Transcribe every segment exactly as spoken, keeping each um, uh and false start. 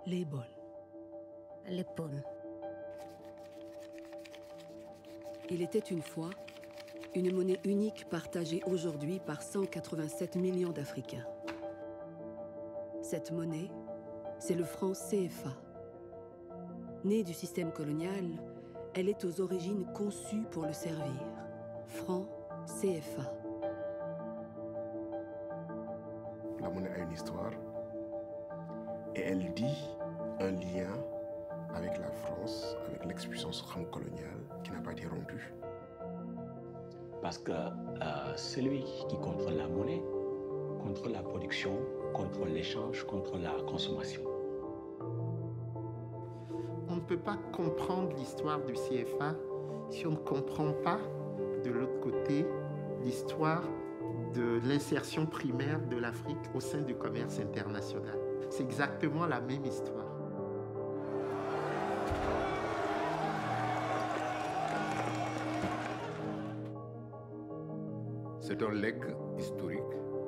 Les bonnes. Les bonnes. Il était une fois une monnaie unique partagée aujourd'hui par cent quatre-vingt-sept millions d'Africains. Cette monnaie, c'est le franc C F A. Née du système colonial, elle est aux origines conçue pour le servir. Franc C F A. La monnaie a une histoire et elle dit un lien avec la France, avec l'expuissance coloniale qui n'a pas été rompue. Parce que euh, celui qui contrôle la monnaie contrôle la production, contrôle l'échange, contrôle la consommation. On ne peut pas comprendre l'histoire du C F A si on ne comprend pas, de l'autre côté, l'histoire de l'insertion primaire de l'Afrique au sein du commerce international. C'est exactement la même histoire. C'est un legs historique,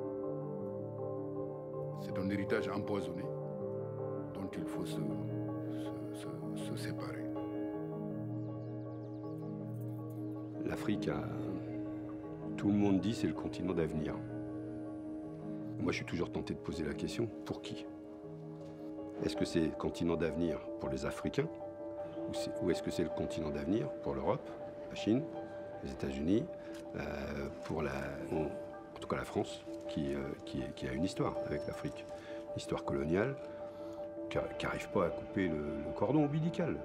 c'est un héritage empoisonné dont il faut se, se, se, se séparer. L'Afrique, a... tout le monde dit c'est le continent d'avenir. Moi je suis toujours tenté de poser la question, pour qui? Est-ce que c'est le continent d'avenir pour les Africains ou est-ce que c'est le continent d'avenir pour l'Europe, la Chine, les États-Unis, euh, pour la, en tout cas la France, qui, euh, qui, qui a une histoire avec l'Afrique, une histoire coloniale, qui n'arrive pas à couper le, le cordon ombilical.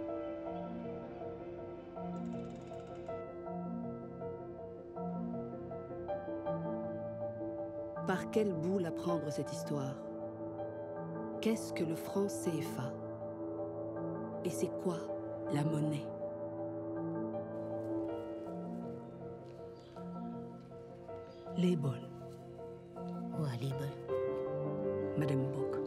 Par quel bout la prendre cette histoire? Qu'est-ce que le franc C F A? Et c'est quoi la monnaie? Les bonnes. Ouais, les bonnes. Madame Bock.